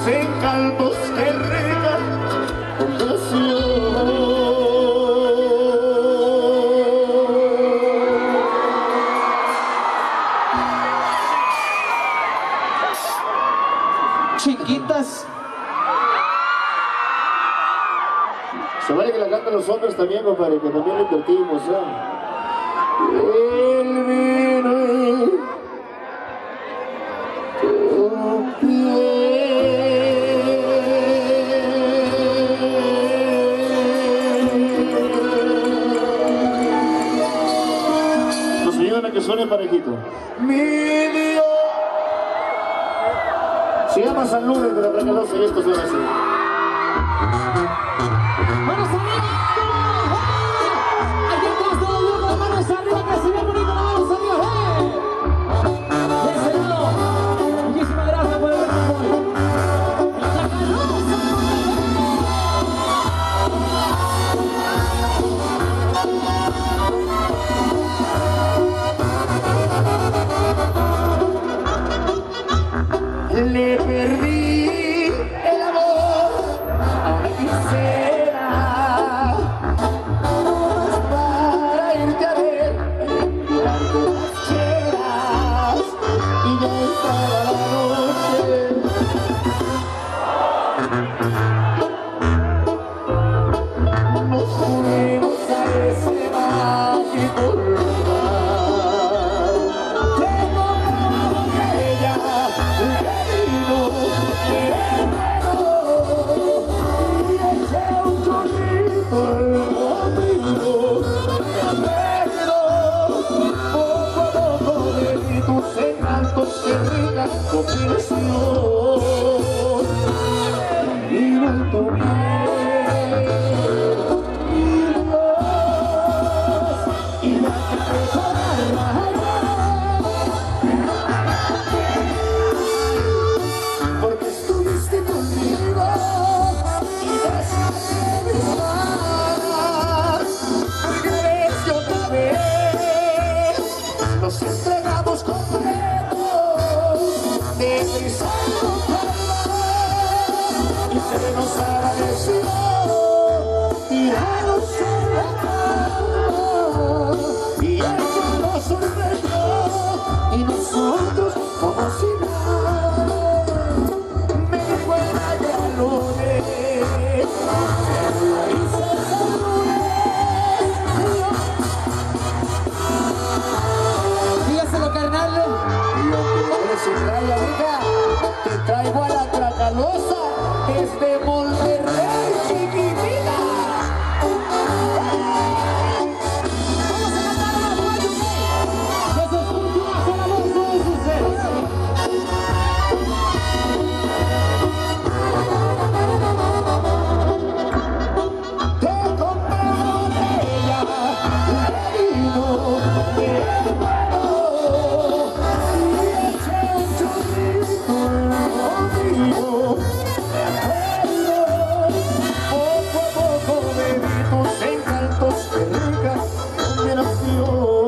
encantos que riega ocasión. Chiquitas. Se vale que la canten los hombres también, compadre, que también le invertimos, El vino y tu piel. Nos ayudan a que suene parejito. Mi Dios. Se llama San Lourdes de la Tracalosa y esto suena así. ¡Manos arriba! ¡Aquí atrás todo el mundo! ¡Manos arriba! ¡Que se vea bonito! ¡Manos arriba! ¡De ese lado! Muchísimas gracias por el buen apoyo. Le perdí el amor a una quisiera para irte a ver, durante las cheras y ya estaba la noche. Nos fuimos a ese mágico lugar. Tengo que ella porque estuviste conmigo y dejaste mis manos, crees que otra vez nos entregamos completos, deslizando palmas y se nos agradeció tirados en la cama y eso nos sorprendió y nosotros como si nada. Me dijo el Tracalones Dígaselo, carnal. y aunque eres un raya, amiga, te traigo a la Tracalosa desde Monterrey, chiquitita. Vamos a cantar una fuerte. Que se escuche una sola voz de sus seres. Te compré botella de vino bien bueno y eché un chorrito conmigo. Poco a poco bebí tus encantos, qué rica combinación.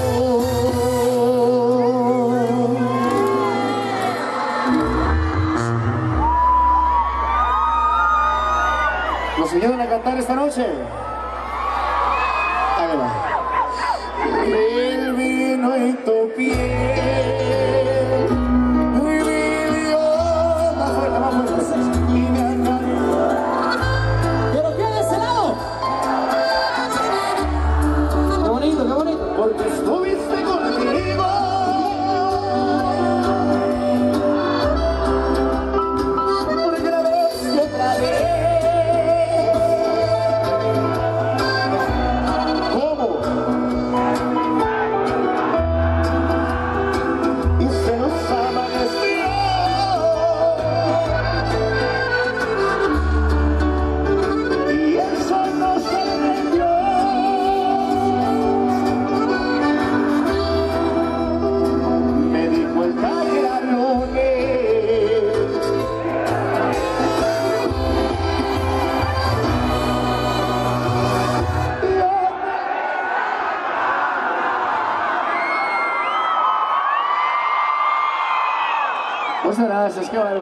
¿Nos ayudan a cantar esta noche? Ahí va. El vino y tu piel, mi Dios, más fuerte, más fuerte. Y me encantó. ¿Pero qué de ese lado? ¡Qué bonito, qué bonito! Porque estuviste conmigo. Porque una vez y otra vez. ¿Cómo? Y se nos amaneció. Y el sol nos sorprendió. Me dijo el Tracalones. Muchas gracias, qué bárbaro.